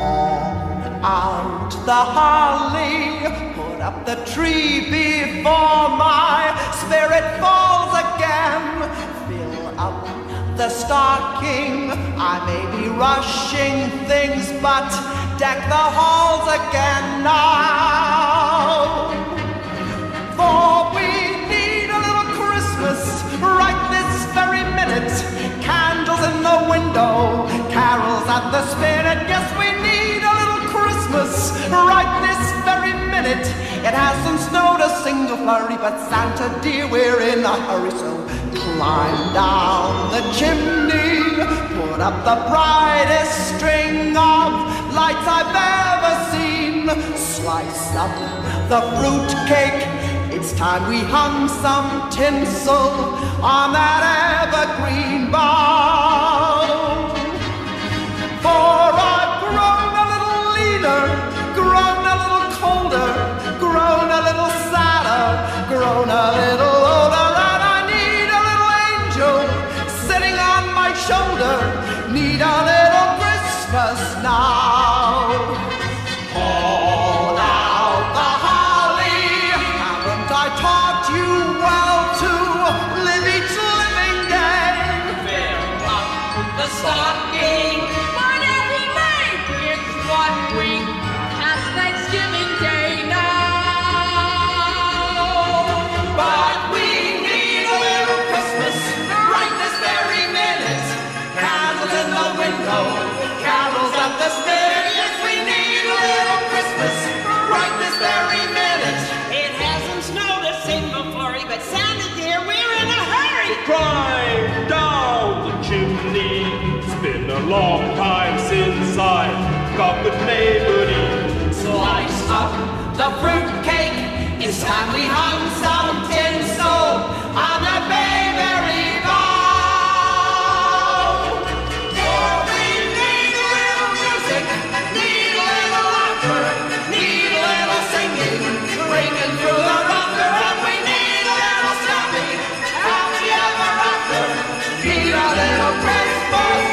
Out the holly, put up the tree before my spirit falls again. Fill up the stocking, I may be rushing things, but deck the halls again now. For we need a little Christmas right this very minute. Candles in the window, carols at the spinet. Yes, we need a little Christmas right this very minute. It hasn't snowed a single flurry, but Santa dear, we're in a hurry, so climb down the chimney, put up the brightest string of lights I've ever seen. Slice up the fruit cake, it's time we hung some tinsel on that evergreen bough. For I've grown a little leaner, grown a little colder, grown a little sadder, grown a little older, and I need a little angel sitting on my shoulder, need a little Christmas now. Hold out the holly, haven't I taught you well to live each living day? Fill up the stocking, Whatever you make, it's what we have Thanksgiving Day now. but we need a little Christmas right this very minute. Candles in the window, carols at the spinet. Yes, we need a little Christmas right this very minute. It hasn't snowed a single flurry, but Santa dear, we're in a hurry. Climb down the chimney. It's been a long time since I got the neighborhood. Slice up the fruit cake, it's time we hung some tinsel on the bayberry bough. For we need a little music, need a little laughter, need a little singing, ringing through the rocker, and we need a little snapping, happy ever after, need a little Christmas